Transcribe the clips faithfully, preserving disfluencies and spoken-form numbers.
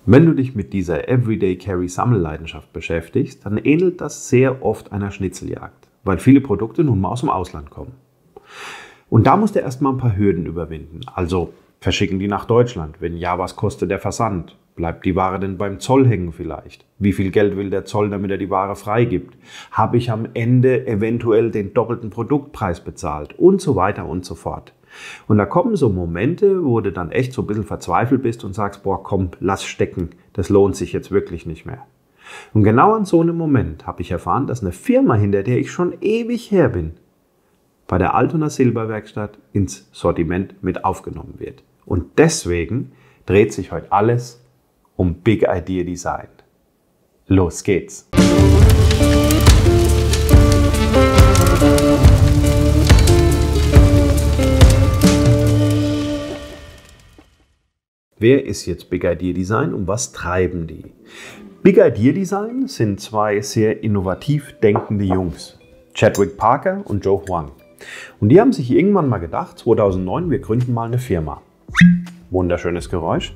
Wenn du dich mit dieser Everyday Carry Sammelleidenschaft beschäftigst, dann ähnelt das sehr oft einer Schnitzeljagd, weil viele Produkte nun mal aus dem Ausland kommen. Und da musst du erstmal ein paar Hürden überwinden. Also verschicken die nach Deutschland? Wenn ja, was kostet der Versand? Bleibt die Ware denn beim Zoll hängen vielleicht? Wie viel Geld will der Zoll, damit er die Ware freigibt? Habe ich am Ende eventuell den doppelten Produktpreis bezahlt? Und so weiter und so fort. Und da kommen so Momente, wo du dann echt so ein bisschen verzweifelt bist und sagst, boah, komm, lass stecken, das lohnt sich jetzt wirklich nicht mehr. Und genau an so einem Moment habe ich erfahren, dass eine Firma, hinter der ich schon ewig her bin, bei der Altona Silberwerkstatt ins Sortiment mit aufgenommen wird. Und deswegen dreht sich heute alles um Big Idea Design. Los geht's! Wer ist jetzt Big Idea Design und was treiben die? Big Idea Design sind zwei sehr innovativ denkende Jungs, Chadwick Parker und Joe Huang. Und die haben sich irgendwann mal gedacht, zweitausendneun, wir gründen mal eine Firma. Wunderschönes Geräusch.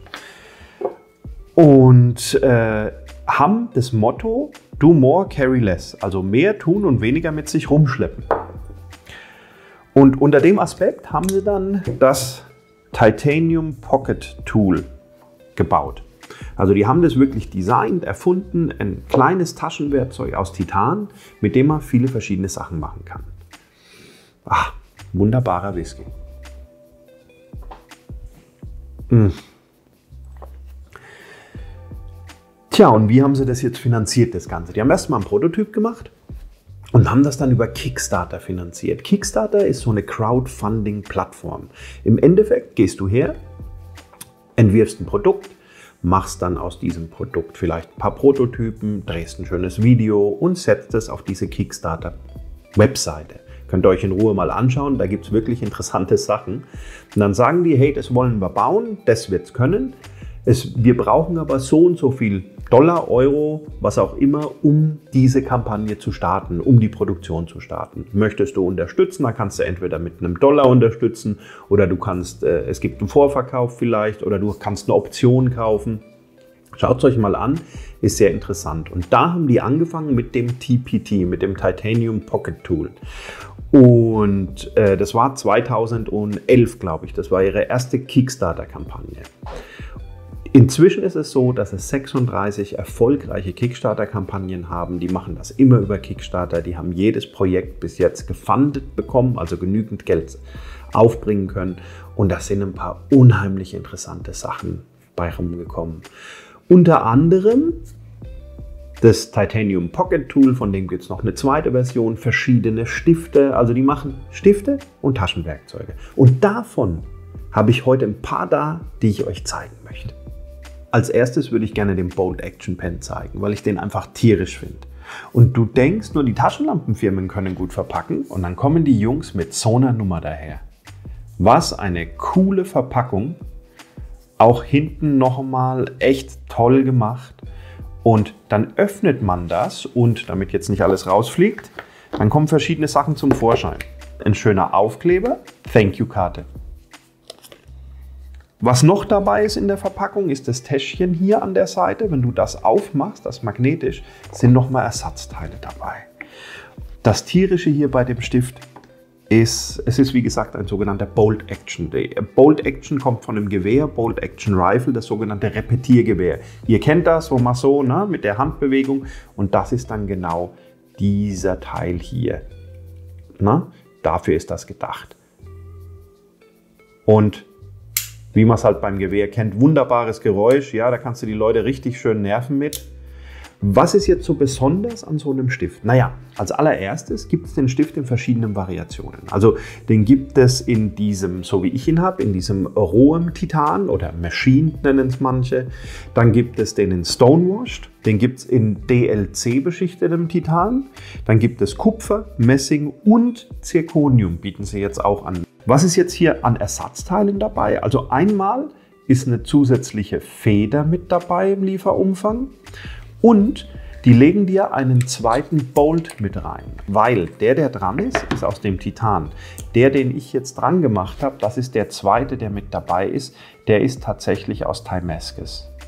Und äh, haben das Motto Do More, Carry Less, also mehr tun und weniger mit sich rumschleppen. Und unter dem Aspekt haben sie dann das Titanium Pocket Tool gebaut. Also die haben das wirklich designt, erfunden, ein kleines Taschenwerkzeug aus Titan, mit dem man viele verschiedene Sachen machen kann. Ah, wunderbarer Whisky. Mm. Tja, und wie haben sie das jetzt finanziert, das Ganze? Die haben erstmal einen Prototyp gemacht und haben das dann über Kickstarter finanziert. Kickstarter ist so eine Crowdfunding-Plattform. Im Endeffekt gehst du her, entwirfst ein Produkt, machst dann aus diesem Produkt vielleicht ein paar Prototypen, drehst ein schönes Video und setzt es auf diese Kickstarter-Webseite. Könnt ihr euch in Ruhe mal anschauen, da gibt es wirklich interessante Sachen. Und dann sagen die, hey, das wollen wir bauen, das wird es können. Es, wir brauchen aber so und so viel Dollar, Euro, was auch immer, um diese Kampagne zu starten, um die Produktion zu starten. Möchtest du unterstützen, dann kannst du entweder mit einem Dollar unterstützen oder du kannst, äh, es gibt einen Vorverkauf vielleicht oder du kannst eine Option kaufen. Schaut es euch mal an, ist sehr interessant. Und da haben die angefangen mit dem T P T, mit dem Titanium Pocket Tool. Und äh, das war zweitausendelf, glaube ich. Das war ihre erste Kickstarter-Kampagne. Inzwischen ist es so, dass es sechsunddreißig erfolgreiche Kickstarter-Kampagnen haben. Die machen das immer über Kickstarter. Die haben jedes Projekt bis jetzt gefundet bekommen, also genügend Geld aufbringen können. Und da sind ein paar unheimlich interessante Sachen bei rumgekommen. Unter anderem das Titanium Pocket Tool, von dem gibt es noch eine zweite Version, verschiedene Stifte. Also die machen Stifte und Taschenwerkzeuge. Und davon habe ich heute ein paar da, die ich euch zeigen möchte. Als erstes würde ich gerne den Bolt Action Pen zeigen, weil ich den einfach tierisch finde. Und du denkst, nur die Taschenlampenfirmen können gut verpacken und dann kommen die Jungs mit so einer Nummer daher. Was eine coole Verpackung. Auch hinten nochmal echt toll gemacht. Und dann öffnet man das und damit jetzt nicht alles rausfliegt, dann kommen verschiedene Sachen zum Vorschein. Ein schöner Aufkleber, Thank You Karte. Was noch dabei ist in der Verpackung, ist das Täschchen hier an der Seite. Wenn du das aufmachst, das magnetisch, sind nochmal Ersatzteile dabei. Das Tierische hier bei dem Stift ist, es ist wie gesagt ein sogenannter Bolt Action. Bolt Action kommt von dem Gewehr, Bolt Action Rifle, das sogenannte Repetiergewehr. Ihr kennt das, wo man so, ne, mit der Handbewegung, und das ist dann genau dieser Teil hier. Na, dafür ist das gedacht. Und wie man es halt beim Gewehr kennt, wunderbares Geräusch, ja, da kannst du die Leute richtig schön nerven mit. Was ist jetzt so besonders an so einem Stift? Naja, als allererstes gibt es den Stift in verschiedenen Variationen. Also den gibt es in diesem, so wie ich ihn habe, in diesem rohem Titan oder Machined nennen es manche. Dann gibt es den in Stonewashed, den gibt es in D L C beschichtetem Titan. Dann gibt es Kupfer, Messing und Zirconium bieten sie jetzt auch an. Was ist jetzt hier an Ersatzteilen dabei? Also einmal ist eine zusätzliche Feder mit dabei im Lieferumfang. Und die legen dir einen zweiten Bolt mit rein, weil der, der dran ist, ist aus dem Titan. Der, den ich jetzt dran gemacht habe, das ist der zweite, der mit dabei ist, der ist tatsächlich aus Damascus.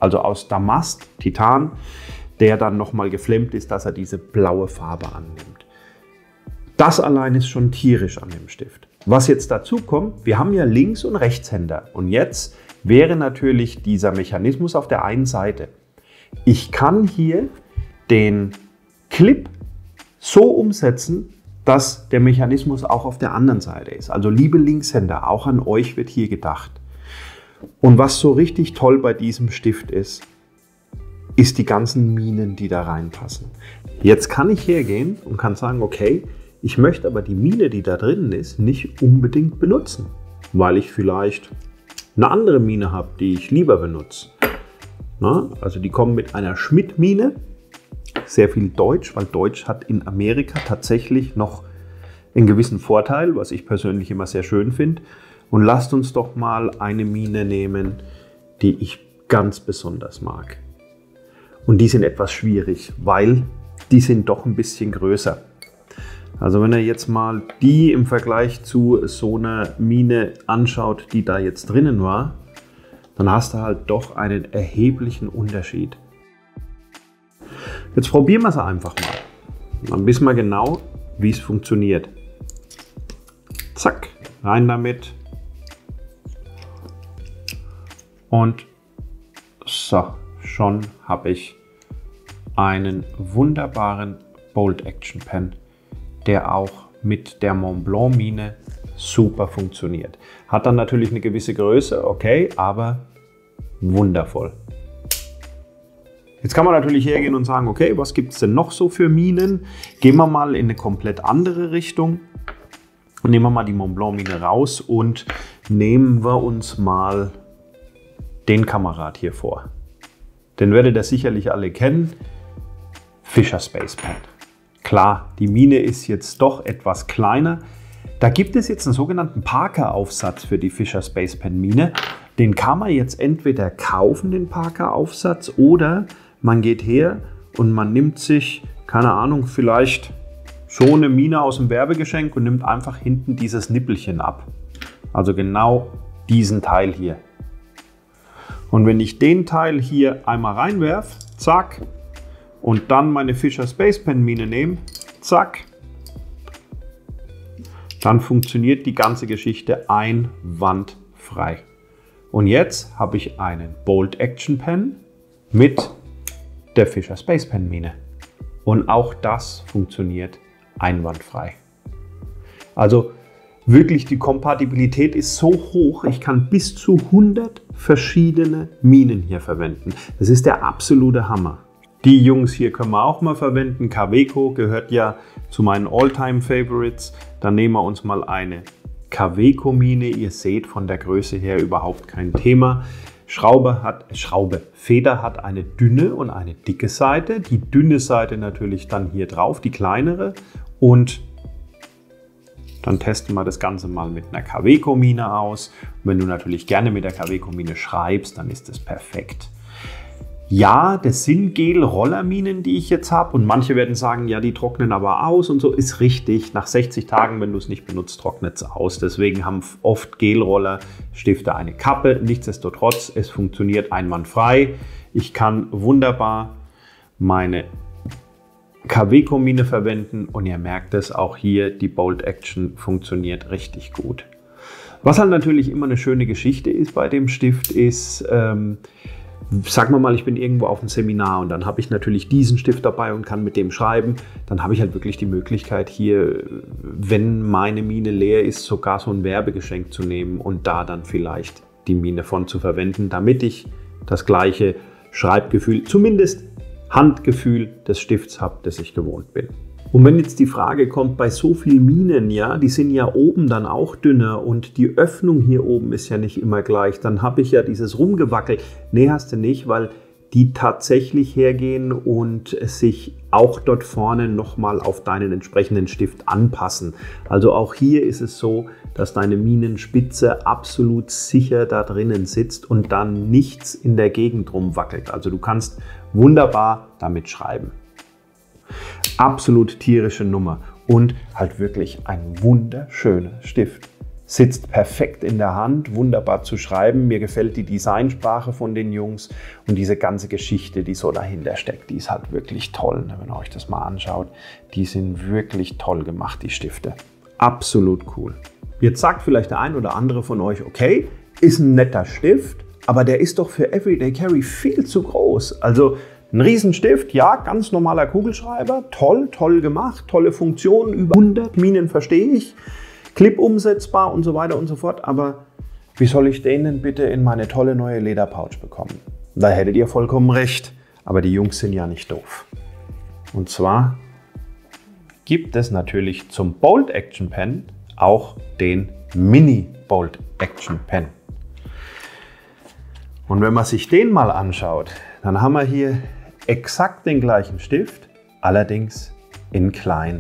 Also aus Damast, Titan, der dann nochmal geflemmt ist, dass er diese blaue Farbe annimmt. Das allein ist schon tierisch an dem Stift. Was jetzt dazu kommt, wir haben ja Links- und Rechtshänder. Und jetzt wäre natürlich dieser Mechanismus auf der einen Seite. Ich kann hier den Clip so umsetzen, dass der Mechanismus auch auf der anderen Seite ist. Also liebe Linkshänder, auch an euch wird hier gedacht. Und was so richtig toll bei diesem Stift ist, ist die ganzen Minen, die da reinpassen. Jetzt kann ich hergehen und kann sagen, okay, ich möchte aber die Mine, die da drin ist, nicht unbedingt benutzen, weil ich vielleicht eine andere Mine habe, die ich lieber benutze. Na, also die kommen mit einer Schmidt-Mine, sehr viel Deutsch, weil Deutsch hat in Amerika tatsächlich noch einen gewissen Vorteil, was ich persönlich immer sehr schön finde. Und lasst uns doch mal eine Mine nehmen, die ich ganz besonders mag. Und die sind etwas schwierig, weil die sind doch ein bisschen größer. Also wenn ihr jetzt mal die im Vergleich zu so einer Mine anschaut, die da jetzt drinnen war, dann hast du halt doch einen erheblichen Unterschied. Jetzt probieren wir es einfach mal. Dann wissen wir genau, wie es funktioniert. Zack, rein damit. Und so, schon habe ich einen wunderbaren Bolt Action Pen, der auch mit der Montblanc Mine super funktioniert. Hat dann natürlich eine gewisse Größe, okay, aber wundervoll. Jetzt kann man natürlich hergehen und sagen, okay, was gibt es denn noch so für Minen? Gehen wir mal in eine komplett andere Richtung. Nehmen wir mal die Montblanc Mine raus und nehmen wir uns mal den Kamerad hier vor. Den werdet ihr sicherlich alle kennen. Fisher Space Pen. Klar, die Mine ist jetzt doch etwas kleiner. Da gibt es jetzt einen sogenannten Parker-Aufsatz für die Fisher Space Pen Mine. Den kann man jetzt entweder kaufen, den Parker-Aufsatz, oder man geht her und man nimmt sich, keine Ahnung, vielleicht so eine Mine aus dem Werbegeschenk und nimmt einfach hinten dieses Nippelchen ab. Also genau diesen Teil hier. Und wenn ich den Teil hier einmal reinwerfe, zack, und dann meine Fisher Space Pen Mine nehme, zack, dann funktioniert die ganze Geschichte einwandfrei. Und jetzt habe ich einen Bolt Action Pen mit der Fisher Space Pen Mine. Und auch das funktioniert einwandfrei. Also wirklich, die Kompatibilität ist so hoch, ich kann bis zu hundert verschiedene Minen hier verwenden. Das ist der absolute Hammer. Die Jungs hier können wir auch mal verwenden. Kaweco gehört ja zu meinen All-Time-Favorites. Dann nehmen wir uns mal eine Kaweco-Mine. Ihr seht von der Größe her überhaupt kein Thema. Schraube hat, Schraube, Feder hat eine dünne und eine dicke Seite. Die dünne Seite natürlich dann hier drauf, die kleinere. Und dann testen wir das Ganze mal mit einer Kaweco-Mine aus. Und wenn du natürlich gerne mit der Kaweco-Mine schreibst, dann ist das perfekt. Ja, das sind Gel-Rollerminen, die ich jetzt habe, und manche werden sagen, ja, die trocknen aber aus und so. Ist richtig, nach sechzig Tagen, wenn du es nicht benutzt, trocknet es aus. Deswegen haben oft Gel-Roller-Stifte eine Kappe. Nichtsdestotrotz, es funktioniert einwandfrei. Ich kann wunderbar meine Kaweco-Mine verwenden und ihr merkt es, auch hier die Bolt Action funktioniert richtig gut. Was halt natürlich immer eine schöne Geschichte ist bei dem Stift ist, ähm, sagen wir mal, ich bin irgendwo auf einem Seminar und dann habe ich natürlich diesen Stift dabei und kann mit dem schreiben. Dann habe ich halt wirklich die Möglichkeit hier, wenn meine Mine leer ist, sogar so ein Werbegeschenk zu nehmen und da dann vielleicht die Mine von zu verwenden, damit ich das gleiche Schreibgefühl, zumindest Handgefühl des Stifts habe, das ich gewohnt bin. Und wenn jetzt die Frage kommt, bei so vielen Minen, ja, die sind ja oben dann auch dünner und die Öffnung hier oben ist ja nicht immer gleich, dann habe ich ja dieses Rumgewackel. Nee, hast du nicht, weil die tatsächlich hergehen und sich auch dort vorne nochmal auf deinen entsprechenden Stift anpassen. Also auch hier ist es so, dass deine Minenspitze absolut sicher da drinnen sitzt und dann nichts in der Gegend rumwackelt. Also du kannst wunderbar damit schreiben. Absolut tierische Nummer und halt wirklich ein wunderschöner Stift. Sitzt perfekt in der Hand, wunderbar zu schreiben. Mir gefällt die Designsprache von den Jungs und diese ganze Geschichte, die so dahinter steckt, die ist halt wirklich toll. Wenn ihr euch das mal anschaut, die sind wirklich toll gemacht, die Stifte. Absolut cool. Jetzt sagt vielleicht der ein oder andere von euch, okay, ist ein netter Stift, aber der ist doch für Everyday Carry viel zu groß. Also ein Riesenstift, ja, ganz normaler Kugelschreiber, toll, toll gemacht, tolle Funktionen, über hundert Minen verstehe ich, Clip umsetzbar und so weiter und so fort, aber wie soll ich den denn bitte in meine tolle neue Lederpouch bekommen? Da hättet ihr vollkommen recht, aber die Jungs sind ja nicht doof. Und zwar gibt es natürlich zum Bold Action Pen auch den Mini Bold Action Pen. Und wenn man sich den mal anschaut, dann haben wir hier exakt den gleichen Stift, allerdings in klein.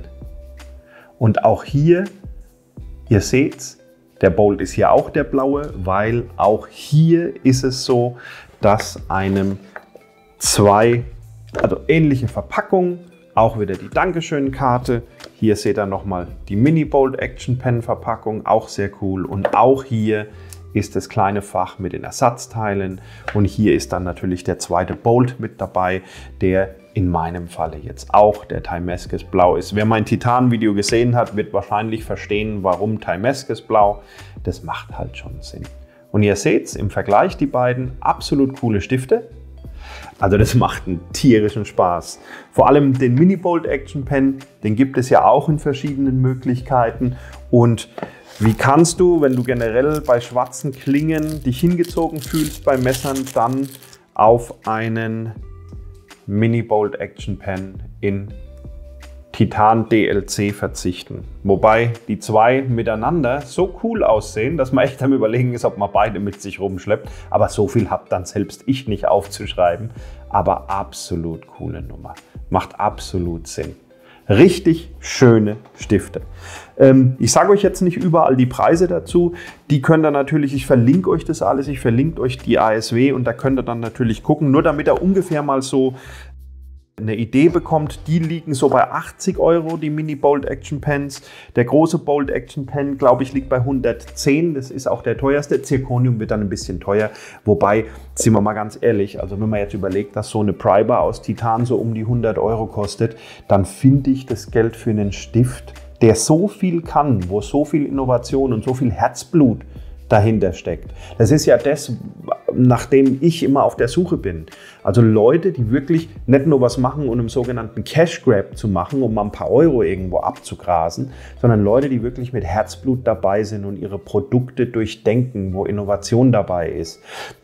Und auch hier, ihr seht's, der Bold ist hier auch der blaue, weil auch hier ist es so, dass einem zwei, also ähnliche Verpackungen, auch wieder die Dankeschön-Karte. Hier seht ihr nochmal die Mini Bold Action Pen Verpackung, auch sehr cool. Und auch hier ist das kleine Fach mit den Ersatzteilen. Und hier ist dann natürlich der zweite Bold mit dabei, der in meinem Falle jetzt auch der Timeski Blau ist. Wer mein Titan-Video gesehen hat, wird wahrscheinlich verstehen, warum Timeski Blau. Das macht halt schon Sinn. Und ihr seht im Vergleich die beiden absolut coole Stifte. Also das macht einen tierischen Spaß. Vor allem den Mini Bold Action Pen, den gibt es ja auch in verschiedenen Möglichkeiten. Und wie kannst du, wenn du generell bei schwarzen Klingen dich hingezogen fühlst bei Messern, dann auf einen Mini Bold Action Pen in Titan D L C verzichten? Wobei die zwei miteinander so cool aussehen, dass man echt am Überlegen ist, ob man beide mit sich rumschleppt. Aber so viel habe dann selbst ich nicht aufzuschreiben. Aber absolut coole Nummer. Macht absolut Sinn. Richtig schöne Stifte. Ähm, ich sage euch jetzt nicht überall die Preise dazu. Die könnt ihr natürlich, ich verlinke euch das alles, ich verlinke euch die A S W und da könnt ihr dann natürlich gucken, nur damit ihr ungefähr mal so eine Idee bekommt. Die liegen so bei achtzig Euro, die Mini Bold Action Pens. Der große Bold Action Pen, glaube ich, liegt bei hundertzehn. Das ist auch der teuerste. Zirconium wird dann ein bisschen teuer. Wobei, sind wir mal ganz ehrlich, also wenn man jetzt überlegt, dass so eine Priber aus Titan so um die hundert Euro kostet, dann finde ich das Geld für einen Stift, der so viel kann, wo so viel Innovation und so viel Herzblut dahinter steckt. Das ist ja das, nach dem ich immer auf der Suche bin. Also Leute, die wirklich nicht nur was machen, um einen sogenannten Cash Grab zu machen, um mal ein paar Euro irgendwo abzugrasen, sondern Leute, die wirklich mit Herzblut dabei sind und ihre Produkte durchdenken, wo Innovation dabei ist.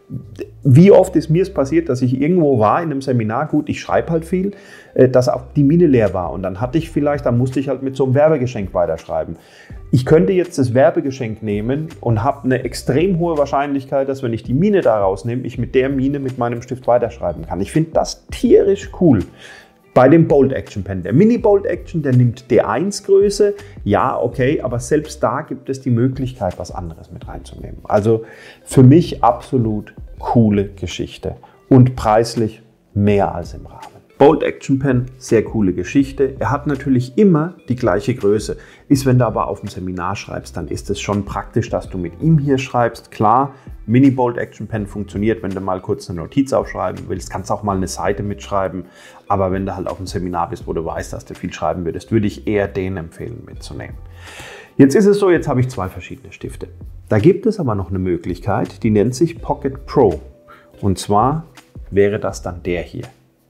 Wie oft ist mir es passiert, dass ich irgendwo war in einem Seminar, gut, ich schreibe halt viel, dass auch die Mine leer war und dann hatte ich vielleicht, dann musste ich halt mit so einem Werbegeschenk weiterschreiben. Ich könnte jetzt das Werbegeschenk nehmen und habe eine extrem hohe Wahrscheinlichkeit, dass wenn ich die Mine da rausnehme, ich mit der Mine mit meinem Stift weiterschreiben kann. Ich finde das tierisch cool. Bei dem Bold Action Pen. Der Mini Bold Action, der nimmt D eins Größe. Ja, okay, aber selbst da gibt es die Möglichkeit, was anderes mit reinzunehmen. Also für mich absolut coole Geschichte und preislich mehr als im Rahmen. Bold Action Pen, sehr coole Geschichte. Er hat natürlich immer die gleiche Größe. Ist, wenn du aber auf dem Seminar schreibst, dann ist es schon praktisch, dass du mit ihm hier schreibst. Klar, Mini Bold Action Pen funktioniert, wenn du mal kurz eine Notiz aufschreiben willst. Kannst auch mal eine Seite mitschreiben. Aber wenn du halt auf dem Seminar bist, wo du weißt, dass du viel schreiben würdest, würde ich eher den empfehlen mitzunehmen. Jetzt ist es so, jetzt habe ich zwei verschiedene Stifte. Da gibt es aber noch eine Möglichkeit, die nennt sich Pocket Pro. Und zwar wäre das dann der hier.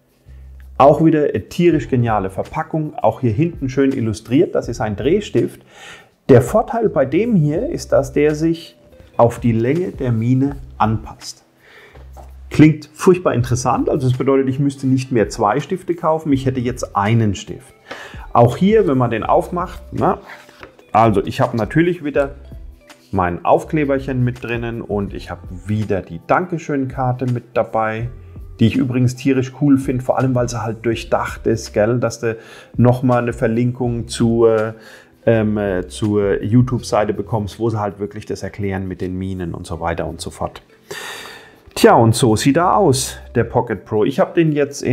Auch wieder eine tierisch geniale Verpackung, auch hier hinten schön illustriert, das ist ein Drehstift. Der Vorteil bei dem hier ist, dass der sich auf die Länge der Mine anpasst. Klingt furchtbar interessant, also das bedeutet, ich müsste nicht mehr zwei Stifte kaufen, ich hätte jetzt einen Stift. Auch hier, wenn man den aufmacht, na, also ich habe natürlich wieder mein Aufkleberchen mit drinnen und ich habe wieder die Dankeschön-Karte mit dabei, die ich übrigens tierisch cool finde, vor allem weil sie halt durchdacht ist, gell? Dass du nochmal eine Verlinkung zur, ähm, zur YouTube-Seite bekommst, wo sie halt wirklich das erklären mit den Minen und so weiter und so fort. Tja, und so sieht er aus, der Pocket Pro. Ich habe den jetzt in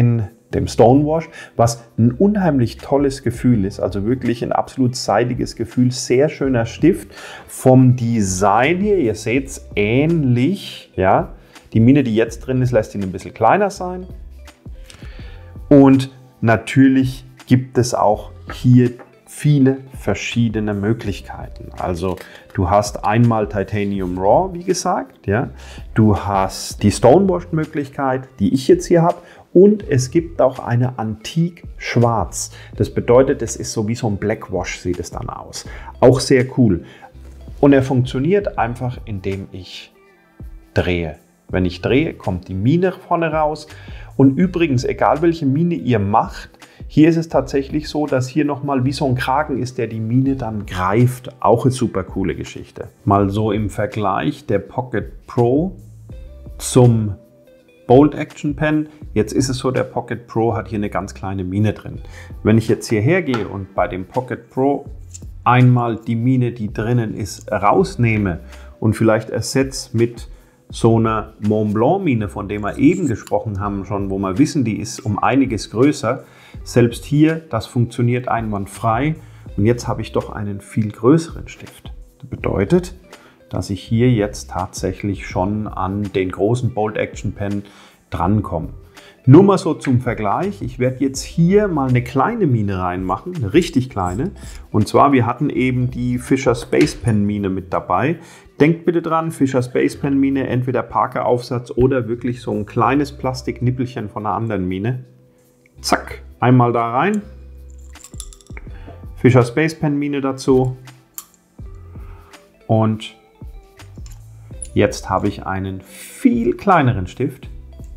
dem Stonewash, was ein unheimlich tolles Gefühl ist, also wirklich ein absolut seidiges Gefühl, sehr schöner Stift. Vom Design hier, ihr seht es ähnlich, ja. Die Mine, die jetzt drin ist, lässt ihn ein bisschen kleiner sein. Und natürlich gibt es auch hier viele verschiedene Möglichkeiten. Also du hast einmal Titanium Raw, wie gesagt, ja. Du hast die Stonewash-Möglichkeit, die ich jetzt hier habe. Und es gibt auch eine Antik Schwarz. Das bedeutet, es ist so wie so ein Blackwash, sieht es dann aus. Auch sehr cool. Und er funktioniert einfach, indem ich drehe. Wenn ich drehe, kommt die Mine vorne raus. Und übrigens, egal welche Mine ihr macht, hier ist es tatsächlich so, dass hier nochmal wie so ein Kragen ist, der die Mine dann greift. Auch eine super coole Geschichte. Mal so im Vergleich der Pocket Pro zum Bolt Action Pen. Jetzt ist es so, der Pocket Pro hat hier eine ganz kleine Mine drin. Wenn ich jetzt hierher gehe und bei dem Pocket Pro einmal die Mine, die drinnen ist, rausnehme und vielleicht ersetze mit so einer Mont Blanc Mine, von der wir eben gesprochen haben, schon, wo wir wissen, die ist um einiges größer. Selbst hier, das funktioniert einwandfrei. Und jetzt habe ich doch einen viel größeren Stift. Das bedeutet, dass ich hier jetzt tatsächlich schon an den großen Bolt Action Pen drankomme. Nur mal so zum Vergleich, ich werde jetzt hier mal eine kleine Mine reinmachen, eine richtig kleine. Und zwar, wir hatten eben die Fisher Space Pen Mine mit dabei. Denkt bitte dran, Fisher Space Pen Mine, entweder Parker Aufsatz oder wirklich so ein kleines Plastiknippelchen von einer anderen Mine. Zack, einmal da rein. Fisher Space Pen Mine dazu. Und jetzt habe ich einen viel kleineren Stift.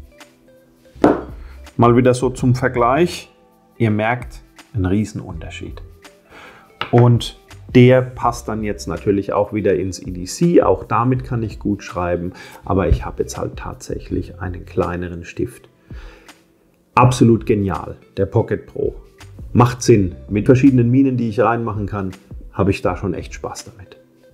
Mal wieder so zum Vergleich. Ihr merkt einen riesen Unterschied. Und der passt dann jetzt natürlich auch wieder ins E D C. Auch damit kann ich gut schreiben. Aber ich habe jetzt halt tatsächlich einen kleineren Stift. Absolut genial, der Pocket Pro. Macht Sinn. Mit verschiedenen Minen, die ich reinmachen kann, habe ich da schon echt Spaß damit.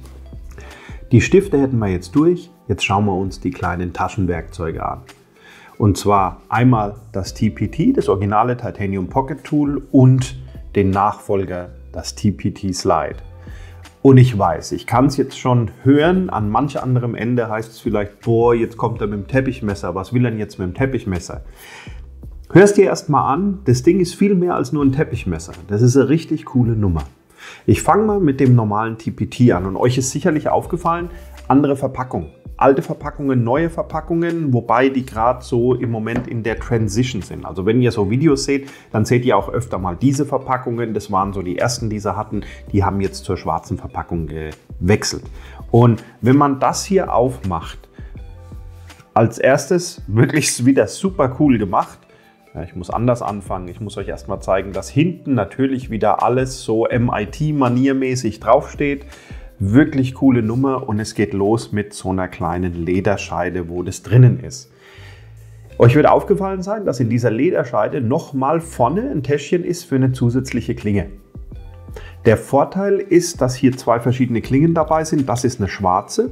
Die Stifte hätten wir jetzt durch. Jetzt schauen wir uns die kleinen Taschenwerkzeuge an. Und zwar einmal das T P T, das originale Titanium Pocket Tool, und den Nachfolger, das T P T Slide. Und ich weiß, ich kann es jetzt schon hören, an manch anderem Ende heißt es vielleicht, boah, jetzt kommt er mit dem Teppichmesser, was will er denn jetzt mit dem Teppichmesser? Hörst dir erst mal an, das Ding ist viel mehr als nur ein Teppichmesser. Das ist eine richtig coole Nummer. Ich fange mal mit dem normalen T P T an und euch ist sicherlich aufgefallen, andere Verpackung. Alte Verpackungen, neue Verpackungen, wobei die gerade so im Moment in der Transition sind. Also wenn ihr so Videos seht, dann seht ihr auch öfter mal diese Verpackungen. Das waren so die ersten, die sie hatten. Die haben jetzt zur schwarzen Verpackung gewechselt. Und wenn man das hier aufmacht, als erstes wirklich wieder super cool gemacht. Ja, ich muss anders anfangen. Ich muss euch erstmal zeigen, dass hinten natürlich wieder alles so M I T-maniermäßig draufsteht. Wirklich coole Nummer, und es geht los mit so einer kleinen Lederscheide, wo das drinnen ist. Euch wird aufgefallen sein, dass in dieser Lederscheide nochmal vorne ein Täschchen ist für eine zusätzliche Klinge. Der Vorteil ist, dass hier zwei verschiedene Klingen dabei sind. Das ist eine schwarze.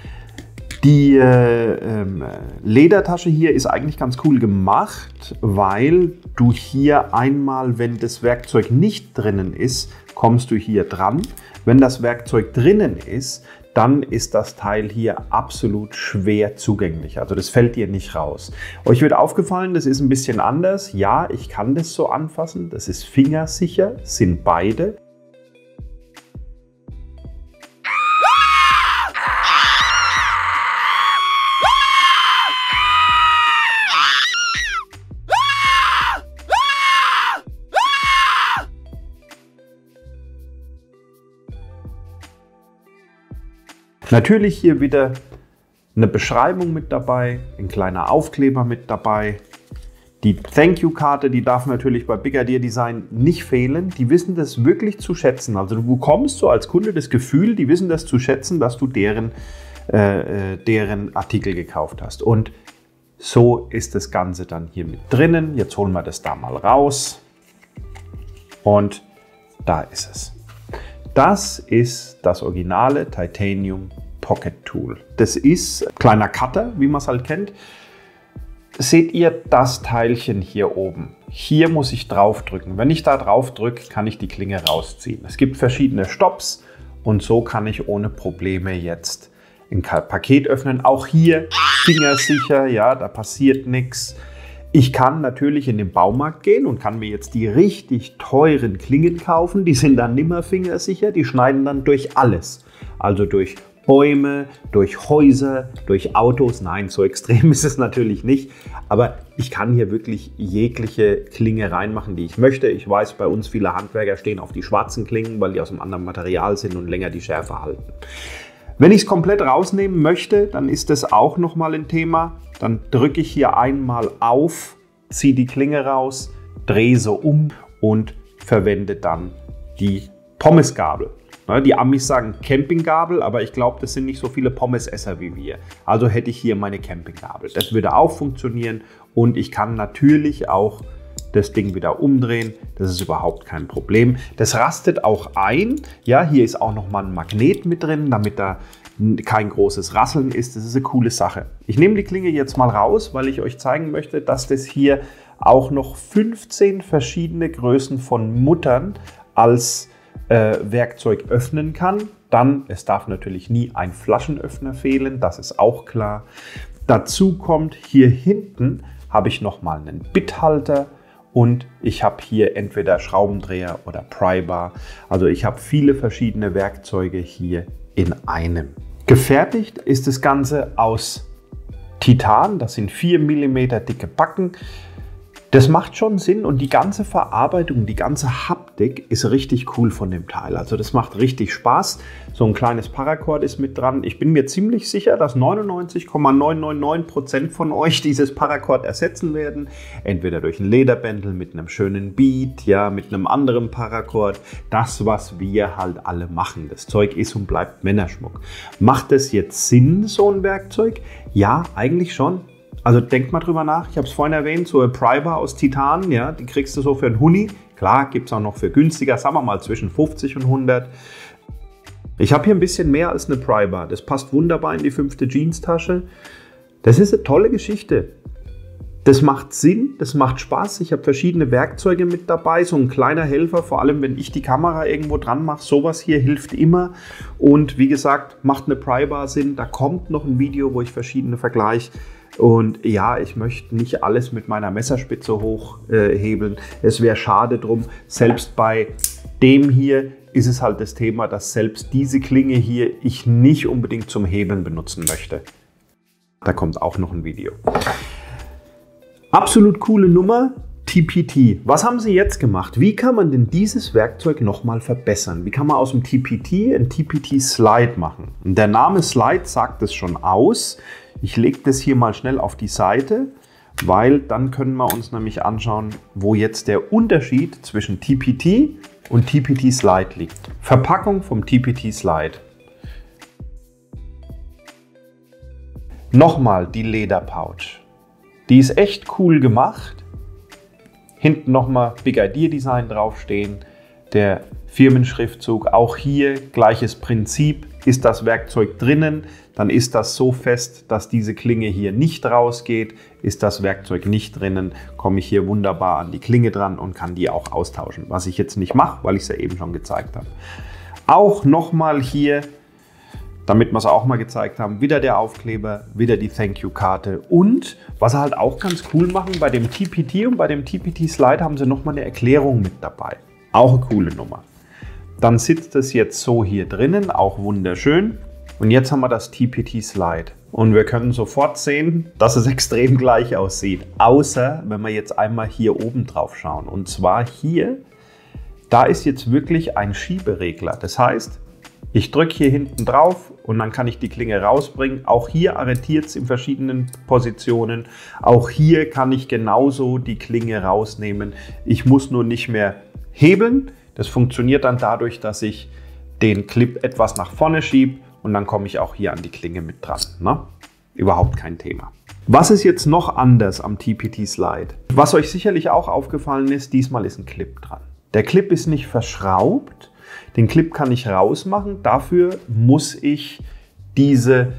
Die äh, ähm, Ledertasche hier ist eigentlich ganz cool gemacht, weil du hier einmal, wenn das Werkzeug nicht drinnen ist, kommst du hier dran. Wenn das Werkzeug drinnen ist, dann ist das Teil hier absolut schwer zugänglich. Also das fällt dir nicht raus. Euch wird aufgefallen, das ist ein bisschen anders. Ja, ich kann das so anfassen. Das ist fingersicher, sind beide. Natürlich hier wieder eine Beschreibung mit dabei, ein kleiner Aufkleber mit dabei. Die Thank-You-Karte, die darf natürlich bei Brigadier Design nicht fehlen. Die wissen das wirklich zu schätzen. Also du bekommst so als Kunde das Gefühl, die wissen das zu schätzen, dass du deren, äh, deren Artikel gekauft hast. Und so ist das Ganze dann hier mit drinnen. Jetzt holen wir das da mal raus. Und da ist es. Das ist das originale Titanium Pocket Tool. Das ist ein kleiner Cutter, wie man es halt kennt. Seht ihr das Teilchen hier oben? hier muss ich drauf drücken. Wenn ich da drauf drücke, kann ich die Klinge rausziehen. Es gibt verschiedene Stopps und so kann ich ohne Probleme jetzt ein Paket öffnen. Auch hier fingersicher, ja, da passiert nichts. Ich kann natürlich in den Baumarkt gehen und kann mir jetzt die richtig teuren Klingen kaufen. Die sind dann nimmer fingersicher, die schneiden dann durch alles. Also durch Bäume, durch Häuser, durch Autos. Nein, so extrem ist es natürlich nicht. Aber ich kann hier wirklich jegliche Klinge reinmachen, die ich möchte. Ich weiß, bei uns viele Handwerker stehen auf die schwarzen Klingen, weil die aus einem anderen Material sind und länger die Schärfe halten. Wenn ich es komplett rausnehmen möchte, dann ist das auch nochmal ein Thema. Dann drücke ich hier einmal auf, ziehe die Klinge raus, drehe so um und verwende dann die Pommesgabel. Die Amis sagen Campinggabel, aber ich glaube, das sind nicht so viele Pommesesser wie wir. Also hätte ich hier meine Campinggabel. Das würde auch funktionieren und ich kann natürlich auch das Ding wieder umdrehen. Das ist überhaupt kein Problem. Das rastet auch ein. Ja, hier ist auch noch mal ein Magnet mit drin, damit da kein großes Rasseln ist. Das ist eine coole Sache. Ich nehme die Klinge jetzt mal raus, weil ich euch zeigen möchte, dass das hier auch noch fünfzehn verschiedene Größen von Muttern als äh, Werkzeug öffnen kann. Dann, es darf natürlich nie ein Flaschenöffner fehlen, das ist auch klar. Dazu kommt, hier hinten habe ich noch mal einen Bithalter. Und ich habe hier entweder Schraubendreher oder Prybar. Also ich habe viele verschiedene Werkzeuge hier in einem. Gefertigt ist das Ganze aus Titan. Das sind vier Millimeter dicke Backen. Das macht schon Sinn und die ganze Verarbeitung, die ganze Haptik ist richtig cool von dem Teil. Also das macht richtig Spaß. So ein kleines Paracord ist mit dran. Ich bin mir ziemlich sicher, dass neunundneunzig Komma neun neun neun Prozent von euch dieses Paracord ersetzen werden. Entweder durch ein Lederbändel mit einem schönen Bead, ja, mit einem anderen Paracord. Das, was wir halt alle machen. Das Zeug ist und bleibt Männerschmuck. Macht es jetzt Sinn, so ein Werkzeug? Ja, eigentlich schon. Also denkt mal drüber nach, ich habe es vorhin erwähnt, so eine Prybar aus Titan, ja, die kriegst du so für einen Huni. Klar, gibt es auch noch für günstiger, sagen wir mal zwischen fünfzig und hundert. Ich habe hier ein bisschen mehr als eine Prybar, das passt wunderbar in die fünfte Jeans-Tasche. Das ist eine tolle Geschichte. Das macht Sinn, das macht Spaß, ich habe verschiedene Werkzeuge mit dabei, so ein kleiner Helfer, vor allem wenn ich die Kamera irgendwo dran mache, sowas hier hilft immer. Und wie gesagt, macht eine Prybar Sinn, da kommt noch ein Video, wo ich verschiedene vergleiche. Und ja, ich möchte nicht alles mit meiner Messerspitze hochhebeln. Äh, es wäre schade drum. Selbst bei dem hier ist es halt das Thema, dass selbst diese Klinge hier ich nicht unbedingt zum Hebeln benutzen möchte. Da kommt auch noch ein Video. Absolut coole Nummer, T P T. Was haben sie jetzt gemacht? Wie kann man denn dieses Werkzeug nochmal verbessern? Wie kann man aus dem T P T ein T P T Slide machen? Und der Name Slide sagt es schon aus. Ich lege das hier mal schnell auf die Seite, weil dann können wir uns nämlich anschauen, wo jetzt der Unterschied zwischen T P T und T P T Slide liegt. Verpackung vom T P T Slide. Nochmal die Lederpouch. Die ist echt cool gemacht. Hinten nochmal Big Idea Design draufstehen. Der Firmenschriftzug, auch hier gleiches Prinzip. Ist das Werkzeug drinnen, dann ist das so fest, dass diese Klinge hier nicht rausgeht. Ist das Werkzeug nicht drinnen, komme ich hier wunderbar an die Klinge dran und kann die auch austauschen. Was ich jetzt nicht mache, weil ich es ja eben schon gezeigt habe. Auch nochmal hier, damit wir es auch mal gezeigt haben, wieder der Aufkleber, wieder die Thank You-Karte. Und was sie halt auch ganz cool machen, bei dem T P T und bei dem T P T Slide haben sie nochmal eine Erklärung mit dabei. Auch eine coole Nummer. Dann sitzt es jetzt so hier drinnen, auch wunderschön. Und jetzt haben wir das T P T Slide. Und wir können sofort sehen, dass es extrem gleich aussieht. Außer, wenn wir jetzt einmal hier oben drauf schauen. Und zwar hier, da ist jetzt wirklich ein Schieberegler. Das heißt, ich drücke hier hinten drauf und dann kann ich die Klinge rausbringen. Auch hier arretiert es in verschiedenen Positionen. Auch hier kann ich genauso die Klinge rausnehmen. Ich muss nur nicht mehr hebeln. Das funktioniert dann dadurch, dass ich den Clip etwas nach vorne schiebe und dann komme ich auch hier an die Klinge mit dran. Ne? Überhaupt kein Thema. Was ist jetzt noch anders am T P T Slide? Was euch sicherlich auch aufgefallen ist, diesmal ist ein Clip dran. Der Clip ist nicht verschraubt. Den Clip kann ich rausmachen. Dafür muss ich diese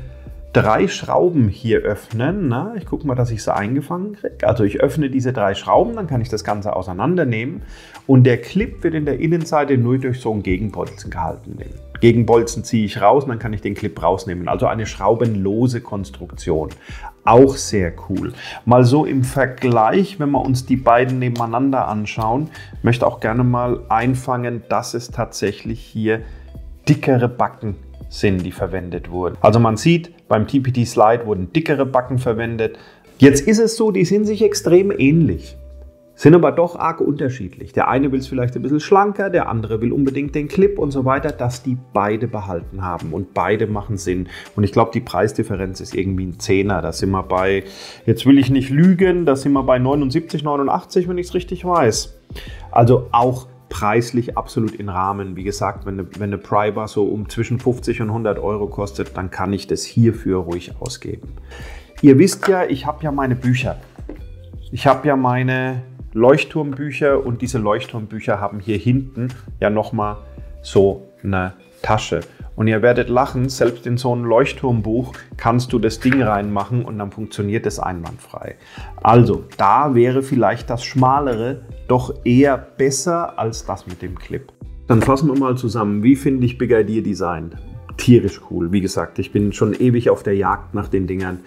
drei Schrauben hier öffnen. Na, ich gucke mal, dass ich sie eingefangen kriege. Also ich öffne diese drei Schrauben, dann kann ich das Ganze auseinandernehmen und der Clip wird in der Innenseite nur durch so einen Gegenbolzen gehalten. Den Gegenbolzen ziehe ich raus und dann kann ich den Clip rausnehmen. Also eine schraubenlose Konstruktion. Auch sehr cool. Mal so im Vergleich, wenn wir uns die beiden nebeneinander anschauen, möchte auch gerne mal einfangen, dass es tatsächlich hier dickere Backen sind, die verwendet wurden. Also man sieht, beim T P T Slide wurden dickere Backen verwendet. Jetzt ist es so, die sind sich extrem ähnlich, sind aber doch arg unterschiedlich. Der eine will es vielleicht ein bisschen schlanker, der andere will unbedingt den Clip und so weiter, dass die beide behalten haben und beide machen Sinn. Und ich glaube, die Preisdifferenz ist irgendwie ein Zehner. Da sind wir bei, jetzt will ich nicht lügen, da sind wir bei neunundsiebzig, neunundachtzig, wenn ich es richtig weiß. Also auch preislich absolut in Rahmen. Wie gesagt, wenn eine, wenn eine Pry-Bar so um zwischen fünfzig und hundert Euro kostet, dann kann ich das hierfür ruhig ausgeben. Ihr wisst ja, ich habe ja meine Bücher. Ich habe ja meine Leuchtturmbücher und diese Leuchtturmbücher haben hier hinten ja nochmal so eine Tasche. Und ihr werdet lachen, selbst in so ein Leuchtturmbuch kannst du das Ding reinmachen und dann funktioniert es einwandfrei. Also da wäre vielleicht das Schmalere doch eher besser als das mit dem Clip. Dann fassen wir mal zusammen, wie finde ich Big Idea Design? Tierisch cool. Wie gesagt, ich bin schon ewig auf der Jagd nach den Dingern.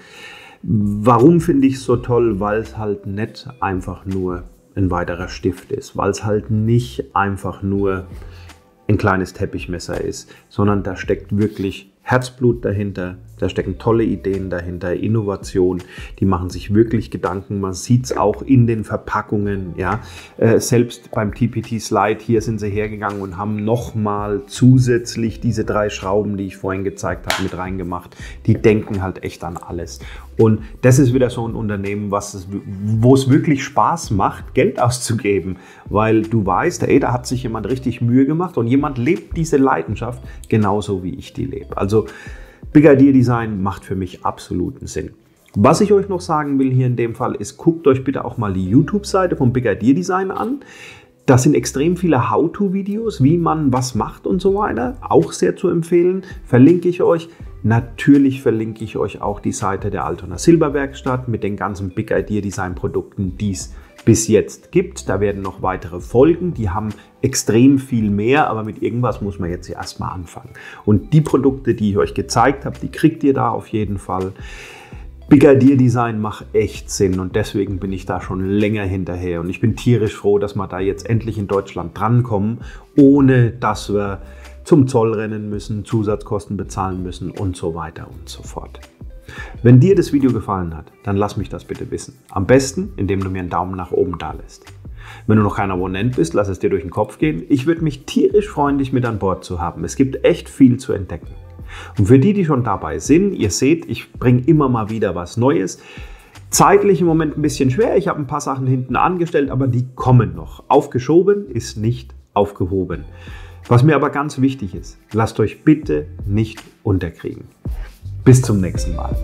Warum finde ich es so toll? Weil es halt nicht einfach nur ein weiterer Stift ist, weil es halt nicht einfach nur ein kleines Teppichmesser ist, sondern da steckt wirklich Herzblut dahinter, da stecken tolle Ideen dahinter, Innovation, die machen sich wirklich Gedanken, man sieht es auch in den Verpackungen, ja. Äh, selbst beim T P T Slide, hier sind sie hergegangen und haben nochmal zusätzlich diese drei Schrauben, die ich vorhin gezeigt habe, mit reingemacht. Die denken halt echt an alles. Und das ist wieder so ein Unternehmen, was es, wo es wirklich Spaß macht, Geld auszugeben, weil du weißt, ey, da hat sich jemand richtig Mühe gemacht und jemand lebt diese Leidenschaft genauso, wie ich die lebe. Also Big Idea Design macht für mich absoluten Sinn. Was ich euch noch sagen will hier in dem Fall ist, guckt euch bitte auch mal die YouTube-Seite von Big Idea Design an. Das sind extrem viele How-to-Videos, wie man was macht und so weiter. Auch sehr zu empfehlen, verlinke ich euch. Natürlich verlinke ich euch auch die Seite der Altona Silberwerkstatt mit den ganzen Big Idea Design Produkten, die es bis jetzt gibt. Da werden noch weitere folgen, die haben extrem viel mehr, aber mit irgendwas muss man jetzt erstmal anfangen. Und die Produkte, die ich euch gezeigt habe, die kriegt ihr da auf jeden Fall. Big Idea Design macht echt Sinn und deswegen bin ich da schon länger hinterher und ich bin tierisch froh, dass wir da jetzt endlich in Deutschland drankommen, ohne dass wir zum Zoll rennen müssen, Zusatzkosten bezahlen müssen und so weiter und so fort. Wenn dir das Video gefallen hat, dann lass mich das bitte wissen. Am besten, indem du mir einen Daumen nach oben da lässt. Wenn du noch kein Abonnent bist, lass es dir durch den Kopf gehen. Ich würde mich tierisch freuen, dich mit an Bord zu haben. Es gibt echt viel zu entdecken. Und für die, die schon dabei sind, ihr seht, ich bringe immer mal wieder was Neues. Zeitlich im Moment ein bisschen schwer. Ich habe ein paar Sachen hinten angestellt, aber die kommen noch. Aufgeschoben ist nicht aufgehoben. Was mir aber ganz wichtig ist, lasst euch bitte nicht unterkriegen. Bis zum nächsten Mal.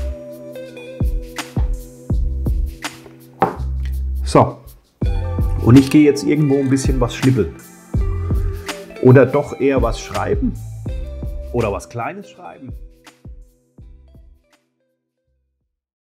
So, und ich gehe jetzt irgendwo ein bisschen was schnippeln. Oder doch eher was schreiben? Oder was Kleines schreiben?